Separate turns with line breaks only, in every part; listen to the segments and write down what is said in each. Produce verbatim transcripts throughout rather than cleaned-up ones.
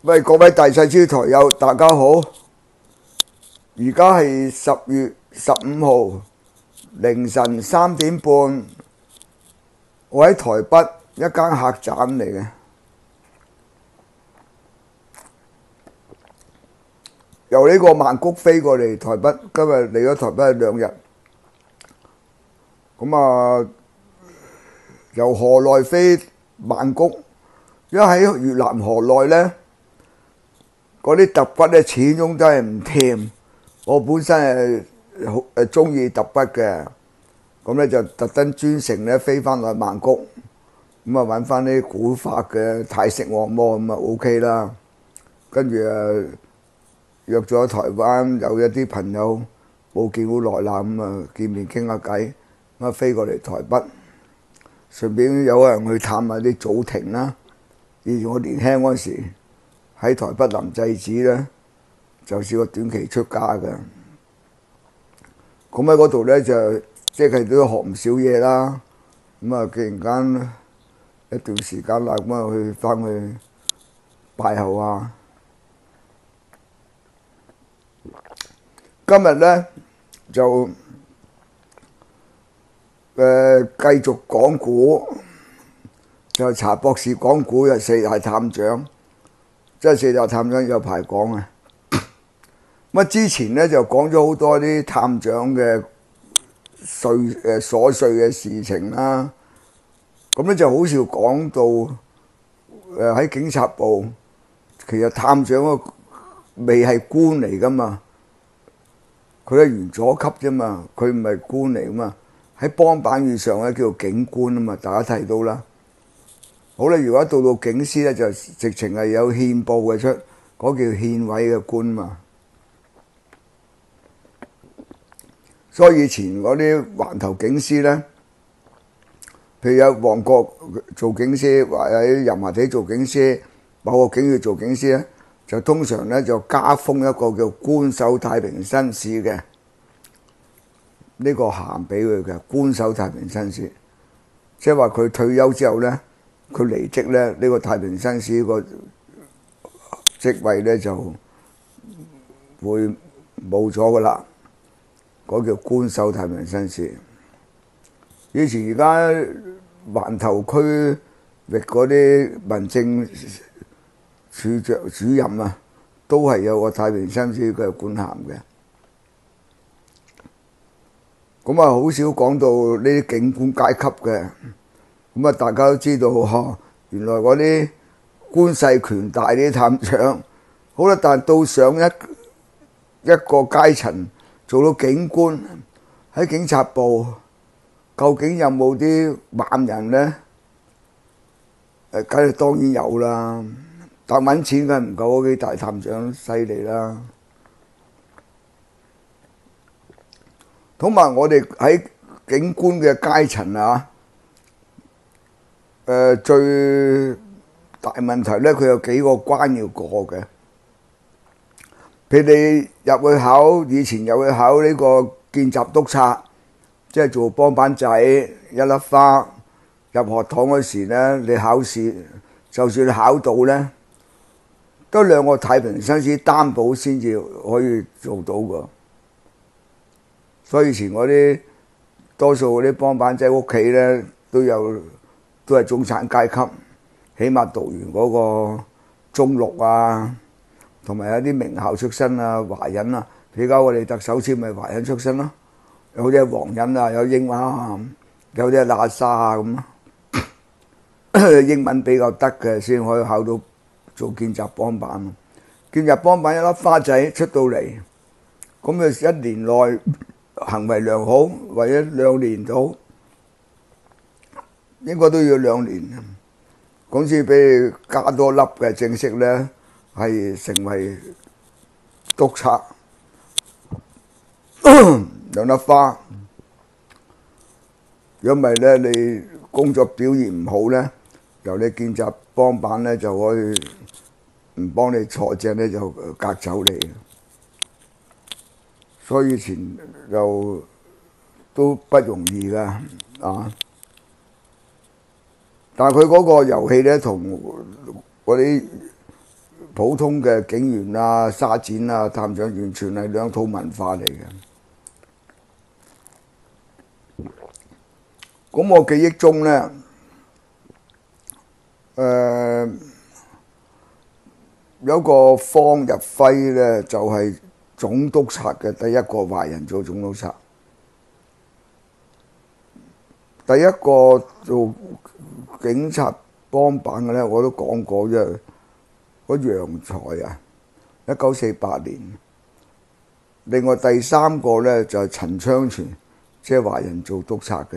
喂，各位大細超台友，大家好！而家係十月十五號凌晨三點半，我喺台北一間客棧嚟嘅，由呢個曼谷飛過嚟台北，今日嚟咗台北兩日。咁啊，由河內飛曼谷，因為喺越南河內呢，嗰啲揼骨咧始終都係唔甜。我本身係好誒中意揼骨嘅，咁咧就特登專程咧飛翻去曼谷，咁啊揾翻啲古法嘅泰式按摩，咁啊 OK 啦。跟住啊約咗台灣有一啲朋友冇見好耐啦，咁啊見面傾下偈，咁啊飛過嚟台北，順便有人去探下啲祖庭啦。以前我年輕嗰陣時喺台北林濟寺咧，就試過短期出家嘅。咁喺嗰度咧就即係都學唔少嘢啦。咁啊，既然間一段時間啦，咁啊去翻去拜後啊。今日咧就誒、呃、繼續講古，就查博士講古嘅四大探長，即係四大探長有排講啊！咁之前咧就講咗好多啲探長嘅碎誒瑣碎嘅事情啦，咁咧就好少講到誒喺警察部，其實探長個未係官嚟噶嘛，佢係員佐級啫嘛，佢唔係官嚟噶嘛，喺幫辦以上咧叫做警官啊嘛，大家睇到啦。好啦，如果到到警司咧就直情係有憲報嘅出，嗰叫憲委嘅官嘛。所以以前嗰啲環頭警司咧，譬如有旺角做警司，或者喺油麻地做警司，某個警署做警司咧，就通常咧就加封一個叫官守太平紳士嘅呢個銜俾佢嘅官守太平紳士，即係話佢退休之後咧，佢離職咧，呢個太平紳士個職位咧就會冇咗噶啦。嗰叫官守太平紳士。以前而家環頭區域嗰啲民政處長主任啊，都係有個太平紳士嘅官銜嘅。咁啊，好少講到呢啲警官階級嘅。咁啊，大家都知道呵，原來嗰啲官勢權大啲探長，好啦，但係到上一一個階層。做到警官喺警察部，究竟有冇啲猛人呢？誒，梗係當然有啦，但揾錢梗係唔夠嗰啲大探長犀利啦。同埋我哋喺警官嘅階層啊，誒最大問題咧，佢有幾個關要過嘅。譬如你入去考，以前入去考呢個見習督察，即係做幫辦仔一粒花。入學堂嗰時咧，你考試，就算你考到咧，都兩個太平紳士擔保先至可以做到噶。所以以前嗰啲多數嗰啲幫辦仔屋企咧，都有都係中產階級，起碼讀完嗰個中六啊。同埋有啲名校出身啊，華人啊，比較我哋特首簽咪華人出身咯，有啲係黃人啊，有英華啊，有啲係喇沙啊咁咯。英文比較得嘅先可以考到做見習幫辦。見習幫辦一粒花仔出到嚟，咁佢一年內行為良好，或者兩年到，應該都要兩年，咁先俾你加多粒嘅正式咧。係成為督察兩粒花，如果唔係咧，你工作表現唔好咧，由你見習幫辦咧就可以唔幫你坐正咧，就革走你。所以以前就都不容易噶啊！但係佢嗰個遊戲咧，同嗰啲普通嘅警員啊、沙展啊、探長完全係兩套文化嚟嘅。咁我記憶中咧，誒、呃、有個方日輝咧，就係、是、總督察嘅第一個華人做總督察，第一個做警察幫辦嘅咧，我都講過啫。嗰楊財啊，一九四八年。另外第三個咧就係、是、陳昌全，即係華人做督察嘅。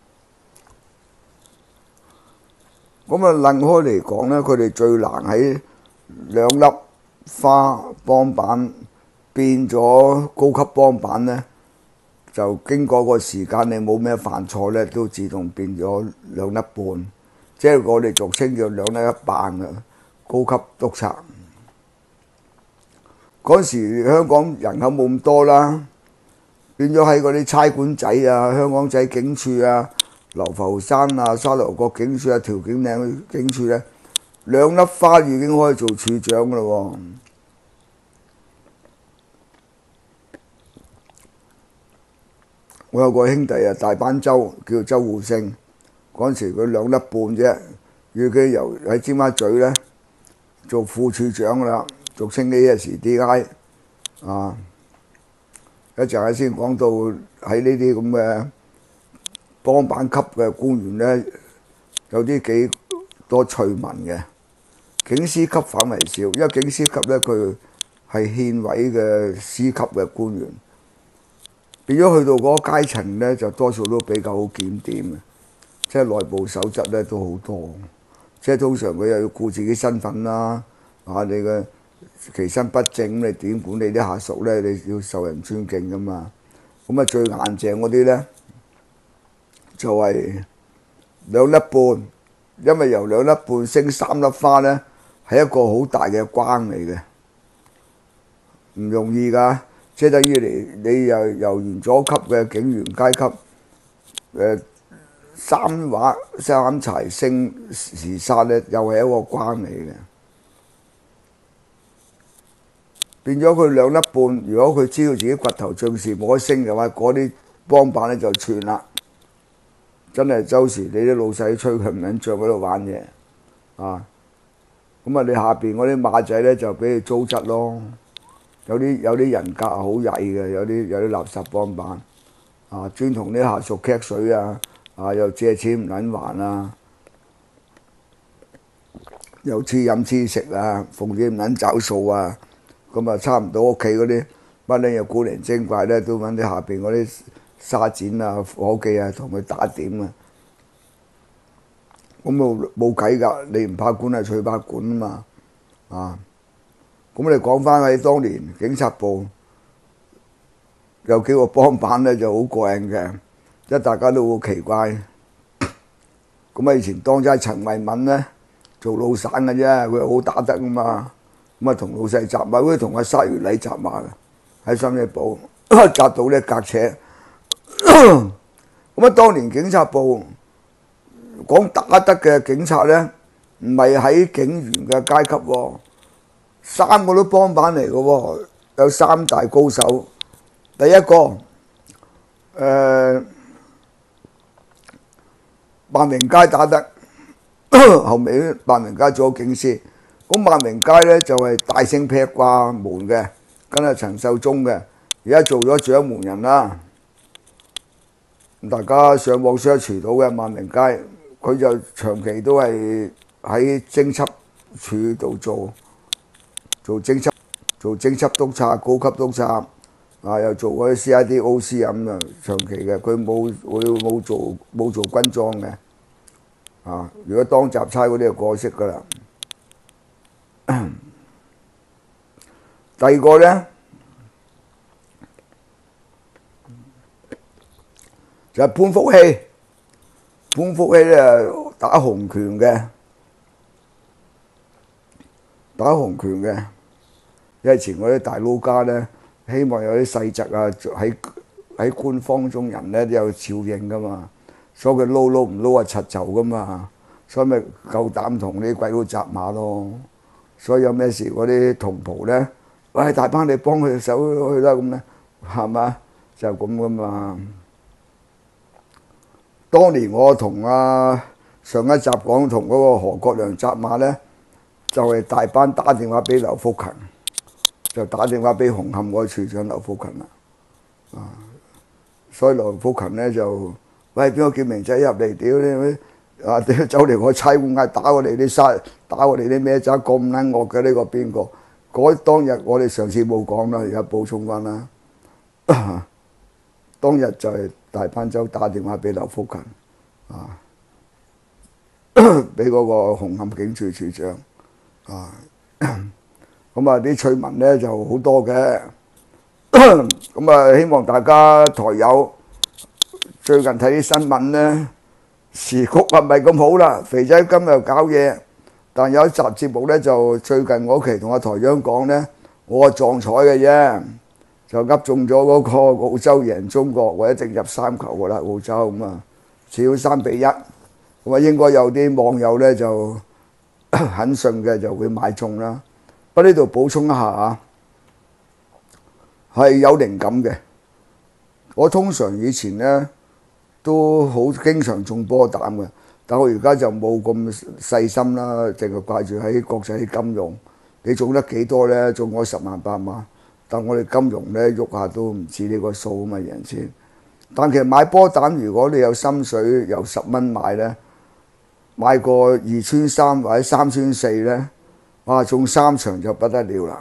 咁啊，擰開嚟講咧，佢哋最難喺兩粒花幫辦變咗高級幫辦咧，就經過個時間，你冇咩犯錯咧，都自動變咗兩粒半，即係我哋俗稱叫兩粒一半嘅高級督察。嗰時香港人口冇咁多啦，變咗喺嗰啲差館仔啊、香港仔警署啊、流浮山啊、沙頭角警署啊、調景嶺警署咧，兩粒花已經可以做處長噶啦喎。我有個兄弟啊，大班周叫周護勝，嗰陣時佢兩粒半啫，要佢由喺尖沙咀咧做副處長啦，俗稱 A S D I 啊。一陣間先講到喺呢啲咁嘅幫辦級嘅官員咧，有啲幾多趣聞嘅。警司級反為少，因為警司級咧佢係憲委嘅司級嘅官員，變咗去到嗰個階層咧，就多數都比較好檢點嘅，即係內部守則咧都好多，即係通常佢又要顧自己身份啦，啊你嘅其身不正，你點管理啲下屬咧？你要受人尊敬噶嘛。咁啊最硬淨嗰啲咧，就係兩粒半，因為由兩粒半升三粒花咧，係一個好大嘅關嚟嘅，唔容易㗎。即係等於你你由由原佐級嘅警員階級，誒三話三柴升時殺咧，又係一個關嚟嘅。變咗佢兩粒半，如果佢知道自己掘頭盡是冇得升嘅話，嗰啲幫辦咧就串啦。真係周時你啲老細吹佢唔肯脹喺度玩嘢啊！咁啊，你下邊嗰啲馬仔咧就俾你糟質咯。有啲有啲人格好曳嘅，有啲有啲垃圾幫辦啊，專同啲下屬傾水啊，啊又借錢唔肯還啊，又黐飲黐食啊，逢嘢唔肯找數啊。咁啊，差唔多屋企嗰啲乜咧又古靈精怪咧，都揾啲下邊嗰啲沙展啊、夥計啊同佢打點啊。咁冇冇計㗎？你唔怕管係取怕管啊嘛啊！咁你講翻喺當年警察部有幾個幫辦咧就好過癮嘅，即係大家都好奇怪。咁啊，以前當差陳惠敏咧做老散嘅啫，佢好打得㗎嘛。咁啊，同老細習馬，好似同阿沙月禮習馬嘅喺深水埗夾到咧隔扯。咁啊，當年警察部講打得嘅警察咧，唔係喺警員嘅階級喎，三個都幫辦嚟嘅喎，有三大高手。第一個誒、呃、萬榮街打得，後尾萬榮街做咗警司。咁萬榮街咧就係、是、大聖劈掛門嘅，跟阿陳秀忠嘅，而家做咗掌門人啦。大家上網 search 到嘅萬榮街，佢就長期都係喺偵緝處度做做偵緝做偵緝督察、高級督察，啊又做嗰啲 C I D O C 咁啊，長期嘅。佢冇會冇做冇做軍裝嘅，啊如果當雜差嗰啲就過息噶啦。第二個咧就係潘福熙，潘福熙咧打洪拳嘅，打洪拳嘅。因為以前嗰啲大佬家咧，希望有啲細侄啊喺喺官方中人咧都有照應噶嘛，所以佢撈撈唔撈啊柒就噶嘛，所以咪夠膽同啲鬼佬紮馬咯。 所以有咩事嗰啲同袍咧，喂，大班你幫佢手去啦咁咧，係嘛？就咁噶嘛。當年我同啊上一集講同嗰個何國良扎馬咧，就係大班打電話俾劉福勤，就打電話俾紅磡嗰個處長劉福勤啦。啊，所以劉福勤咧就喂，邊個叫明仔入嚟？屌你！啊！屌走嚟我差館嗌打我哋啲沙，打我哋啲咩渣咁撚惡嘅呢個邊個？嗰當日我哋上次冇講啦，而家補充翻啦。當日就係大班洲打電話俾劉福勤，啊，俾嗰個紅磡警署處長，啊，咁啊啲趣聞咧就好多嘅，咁啊希望大家台友最近睇啲新聞咧。時局係咪咁好啦？肥仔今日又搞嘢，但有一集節目咧就最近嗰期同阿台長講咧，我係撞彩嘅啫，就噏中咗嗰個澳洲贏中國，我一定入三球噶啦，澳洲咁啊，少三比一，咁啊應該有啲網友咧就肯信嘅就會買中啦。不過呢度補充一下啊，係有靈感嘅。我通常以前咧。都好經常中波膽嘅，但我而家就冇咁細心啦，淨係掛住喺國際金融。你中得幾多咧？中我十萬八萬，但我哋金融咧喐下都唔止呢個數啊嘛，贏錢。但其實買波膽，如果你有心水，由十蚊買咧，買個二穿三或者三穿四咧，哇，中三場就不得了啦！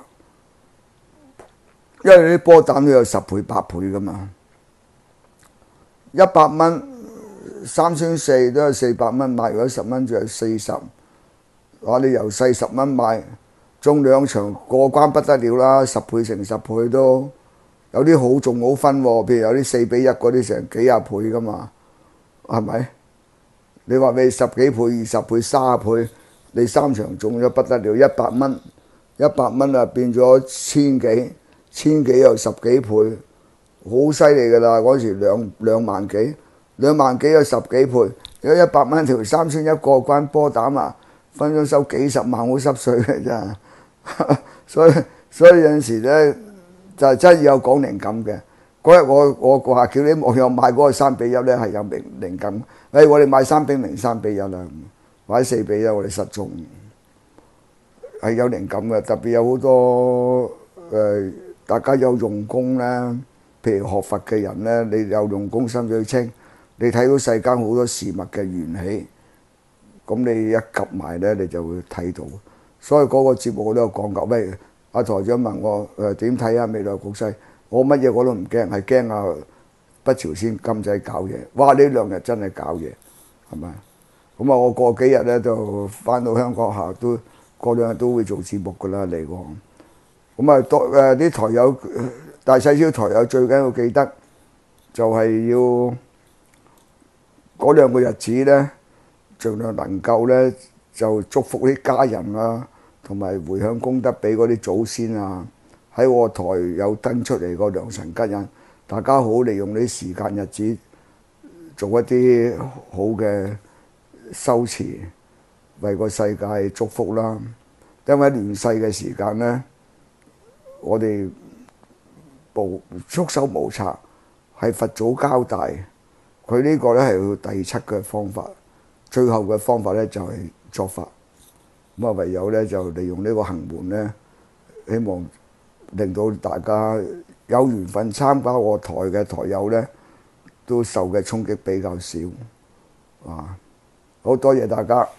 因為啲波膽都有十倍八倍噶嘛。一百蚊三穿四都係四百蚊買，如果十蚊就係四十。話你由細十蚊買，中兩場過關不得了啦，十倍乘十倍都有啲好中好分喎。譬如有啲四比一嗰啲成幾廿倍噶嘛，係咪？你話你十幾倍、二十倍、三十倍，你三場中咗不得了，一百蚊一百蚊啊變咗千幾，千幾又十幾倍。好犀利㗎啦！嗰時兩兩萬幾，兩萬幾有十幾倍。如果一百蚊條三穿一過關波膽啊，分咗收幾十萬好濕碎嘅真係。所以所以有陣時咧就真係有講靈感嘅。嗰日我我話叫啲網友買嗰個三比一咧係有靈靈感。誒、哎，我哋買三比零、三比一啦，或者四比一，我哋實中係有靈感嘅。特別有好多誒、呃，大家有用功咧。譬如學佛嘅人咧，你有用功心水清，你睇到世間好多事物嘅緣起，咁你一及埋咧，你就會睇到。所以嗰個節目我都有講過。喂，阿台長問我誒點睇啊未來局勢，我乜嘢我都唔驚，係驚啊北朝鮮金仔搞嘢。哇！呢兩日真係搞嘢，係咪？咁啊，我過幾日咧就翻到香港下，都過兩日都會做節目噶啦嚟講。咁啊，多誒啲台友。大細小台友最緊要記得，就係要嗰兩個日子咧，盡量能夠咧就祝福啲家人啊，同埋回向功德俾嗰啲祖先啊，喺我台有登出嚟個良辰吉日，大家好利用呢啲時間日子做一啲好嘅修持，為個世界祝福啦。因為亂世嘅時間咧，我哋無束手無策，係佛祖交代，佢呢個咧係第七嘅方法，最後嘅方法咧就係作法。咁啊，唯有咧就利用呢個行門咧，希望令到大家有緣分參加我台嘅台友咧，都受嘅衝擊比較少。啊，好多謝大家。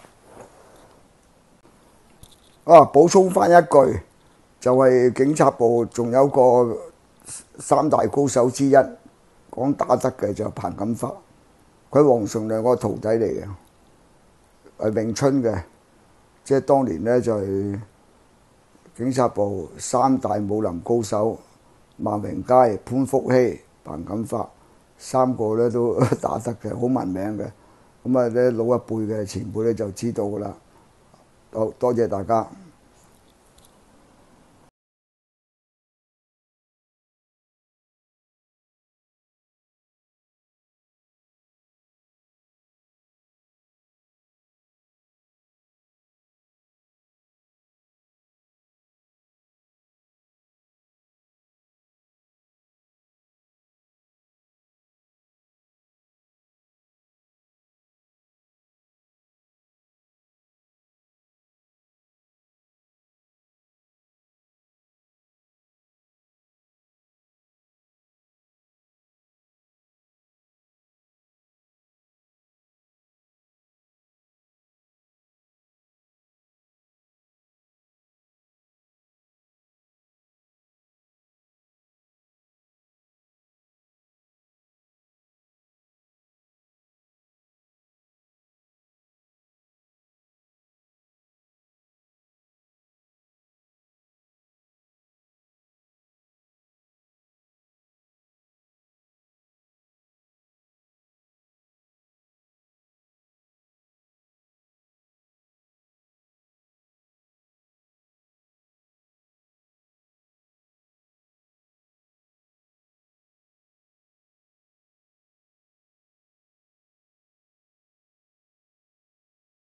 啊，補充翻一句，就係警察部仲有個三大高手之一，講打得嘅就彭錦發，佢黃崇亮個徒弟嚟嘅，係詠春嘅，即係當年咧就係警察部三大武林高手，萬榮街、潘福熙、彭錦發三個咧都打得嘅，好聞名嘅。咁啊咧老一輩嘅前輩咧就知道噶啦。好多謝大家。